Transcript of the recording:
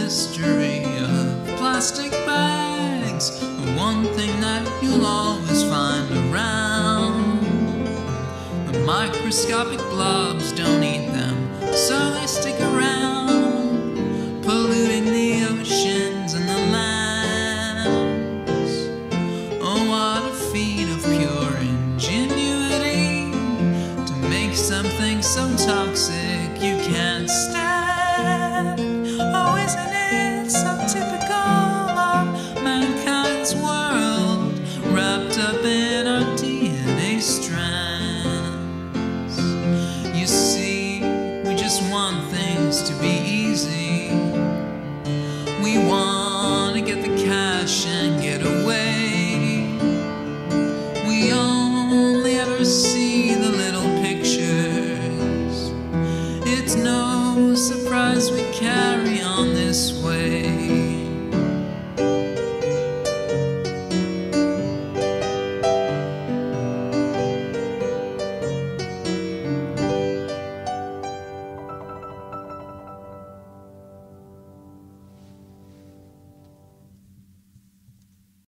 mystery of plastic bags, the one thing that you'll always find around. The microscopic blobs, don't eat them, so they stick around, polluting the oceans and the lands. Oh, what a feat of pure ingenuity to make something so toxic you can't stand.